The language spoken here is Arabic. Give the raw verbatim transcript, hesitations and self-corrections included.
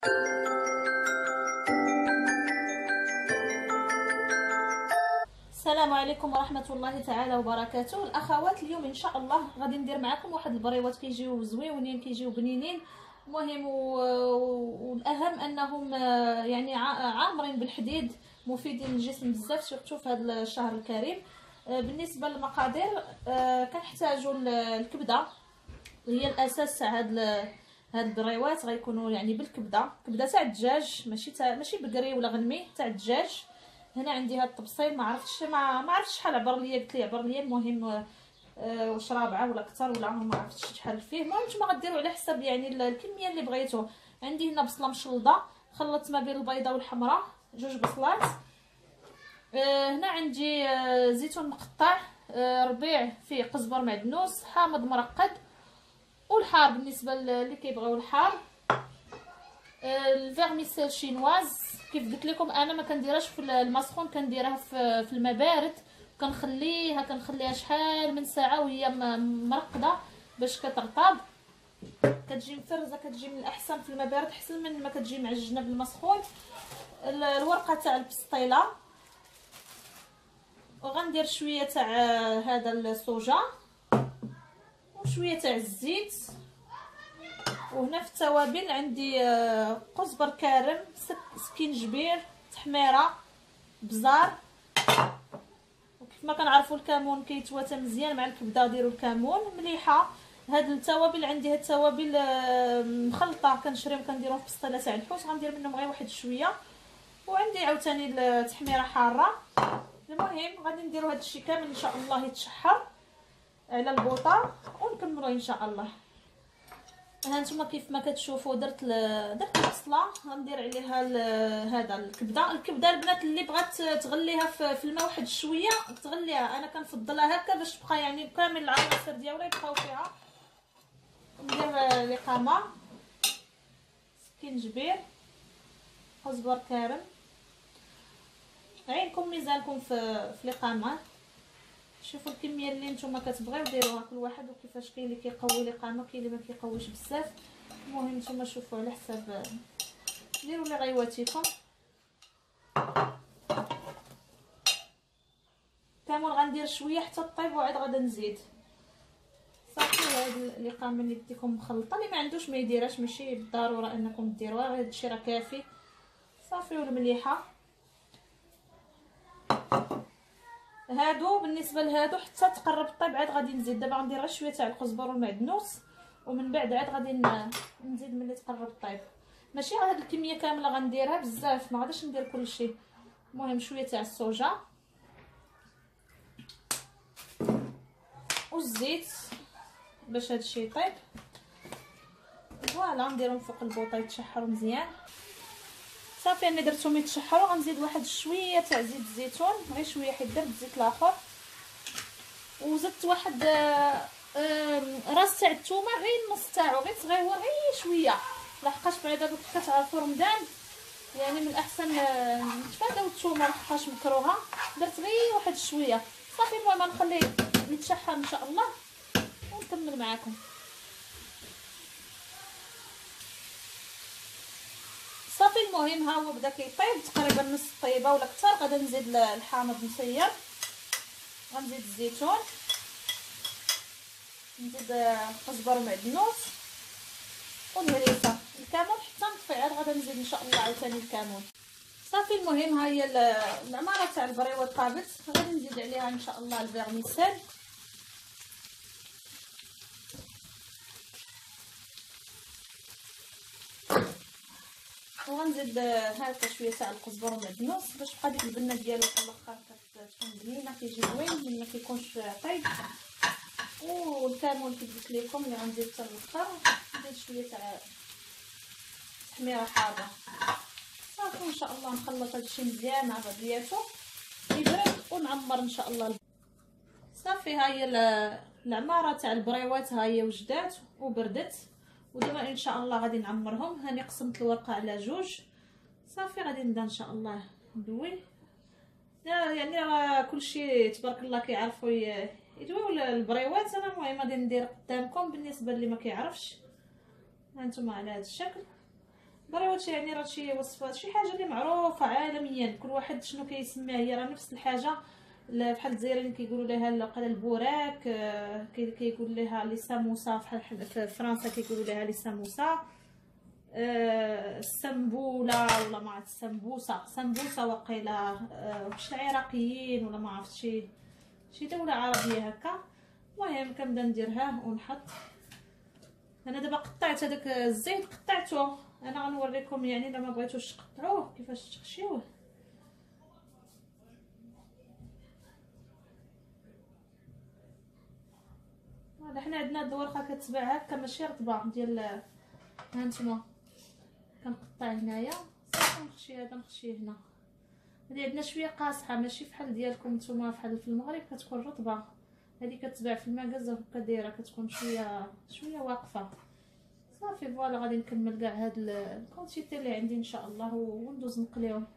السلام عليكم ورحمه الله تعالى وبركاته. الاخوات، اليوم ان شاء الله غادي ندير معكم واحد البريوات كيجيو زويونين، كيجيو بنينين. المهم والاهم انهم يعني عامرين بالحديد، مفيدين للجسم بزاف، سورتو في هذا الشهر الكريم. بالنسبه للمقادير كنحتاجوا الكبده، هي الاساس تاع هاد هاد البريوات. غيكونوا يعني بالكبده، كبده تاع الدجاج، ماشي تاع ماشي بقري ولا غنمي، تاع الدجاج. هنا عندي هاد الطبسيل، ما عرفتش ما ما عرفتش شحال عبر ليا، قلت لي عبر ليا. المهم آه واش رابعه ولا اكثر ولا ما عرفتش شحال فيه. المهم نتوما غديروا على حسب يعني الكميه اللي بغيتو. عندي هنا بصله مشلضه، خلطت ما بين البيضه والحمراء، جوج بصلات. آه هنا عندي آه زيتون مقطع، آه ربيع فيه قزبر معدنوس، حامض مرقد، والحار بالنسبه اللي كيبغيو الحار. آه الفيرميسيل شينواز كيف قلت لكم انا ما كنديرهاش في الماء سخون، كنديرها في في الماء بارد. كنخليها كنخليها شحال من ساعه وهي مرقده باش كترطب، كتجي مفرزه، كتجي من الاحسن في الماء بارد احسن من ما كتجي معجنه بالماء سخون. الورقه تاع البسطيله، وغندير شويه تاع هذا الصوجا وشويه تاع الزيت. وهنا في التوابل عندي قزبر كارم، سكينجبير، تحميره، بزار. وكيف ما كنعرفوا الكمون كيتواتى مزيان مع الكبده، ديروا الكمون، مليحه. هاد التوابل عندي، هاد التوابل مخلطه كنشريهم كنديرهم في بسطيله تاع الحوت، غندير منهم غير واحد شويه. وعندي عاوتاني التحميره حاره. المهم غادي نديروا هاد الشيء كامل ان شاء الله يتشحر على البوطه ونكملوا ان شاء الله. ها نتوما كيف ما كتشوفوا درت درت البصله، غندير عليها هذا الكبده. الكبده البنات اللي بغات تغليها في الماء واحد شويه تغليها، انا كنفضلها هكا باش تبقى يعني كامل العناصر ديالها يبقاو فيها. ندير لقامه، سكينجبير، قزبر كارم، عينكم ميزانكم في في لقامه. شوفوا الكميه اللي نتوما كتبغيو ديروها كل واحد وكيفاش. كاين اللي كيقوي لقامه، كاين اللي ما كيقويش بزاف. المهم نتوما شوفوا على حساب، ديروا اللي غيواتيكم. كامل غندير شويه حتى طيب وعاد غادا نزيد. صافي هاد اللقامه اللي بديكم مخلطه، اللي ما عندوش ما يديرهاش، ماشي بالضروره انكم ديروها، غير هادشي راه كافي. صافي والمليحه. هادو بالنسبه لهادو حتى تقرب طيب عاد غادي نزيد. دابا غندير غير شويه تاع القزبر والمعدنوس، ومن بعد عاد غادي نزيد ملي تقرب طيب. ماشي غير هاد الكميه كامله غنديرها بزاف، ما غاديش ندير كلشي. المهم شويه تاع الصوجا والزيت باش هادشي يطيب. فوالا نديرهم فوق البوطه يتشحروا مزيان. صافي انا درتهم يتشحروا، غنزيد واحد شويه تاع زيت الزيتون، غير شويه حيت درت الزيت الاخر. وزدت واحد راس تاع الثومه، غير نص تاعو، غير صغيور، غير شويه، لحقاش بعدا دابا كتعرفوا رمضان يعني من الاحسن نتفاداو الثومه لحقاش مكروهه. درت غير واحد شويه. صافي المهم نخليه يتشحر ان شاء الله ونكمل معكم. صافي المهم ها هو بدا كيطيب تقريبا نص طيبه ولا اكثر. غادا نزيد الحامض مسير، غنزيد الزيتون، نزيد قزبر معدنوس والهريسه، الكمون حتى نطفي. عاد غادا نزيد ان شاء الله عاوتاني الكمون. صافي المهم ها هي العماره تاع البريوه طابت، غادي نزيد عليها ان شاء الله الفيرميسيل. وغنزيد هكا شويه تاع القزبر والمعدنوس باش تبقى ديك البنه ديالو في الاخر كتكون بنينه، كيجي زوين ملي ما كيكونش طيب. والكمون كيف قلت لكم اللي غنزيد حتى الاخر، نزيد شويه تاع تحميره حاره. صافي ان شاء الله نخلط هادشي مزيان مع بعضياتو يبرد ونعمر ان شاء الله. صافي ها هي العماره تاع البريوات، ها هي وجدات وبردت، ودابا ان شاء الله غادي نعمرهم. هاني قسمت الورقه على جوج. صافي غادي نبدا ان شاء الله ندوي. يعني راه كلشي تبارك الله كيعرفوا يدويو البريوات. انا المهم غادي ندير قدامكم بالنسبه اللي ما كيعرفش. هانتوما على هذا الشكل. بريوات يعني راه شي وصفات شي حاجه اللي معروفه عالميا، كل واحد شنو كيسميها، هي راه نفس الحاجه. بحال الجزائريين كيقولوا لها القلا البوراك، كيقول لها لي ساموسا، بحال في فرنسا كيقولوا لها لي ساموسا، السنبوله ولا ما عرفت السمبوسه، سمبوسه وقيله، واش العراقيين ولا ما عرفت شي شي دوله عربيه هكا. المهم كنبدا نديرها ونحط. انا دابا قطعت هذاك الزيت، قطعته انا غنوريكم يعني الا ما بغيتوش تقطعوه كيفاش تخشيوه. هذا حنا عندنا هاد الورقه كتباع هكا ماشي رطبه ديال، ها نتوما كنقطع هنايا صافي نخشي هذا نخشيه هنا. هادي عندنا شويه قاصحه ماشي بحال ديالكم نتوما، بحال في المغرب كتكون رطبه، هذه كتباع في المغازه هكا دايره كتكون شويه شويه واقفه. صافي فوالا غادي نكمل كاع هاد الكونتيتي اللي عندي ان شاء الله وندوز نقليهم.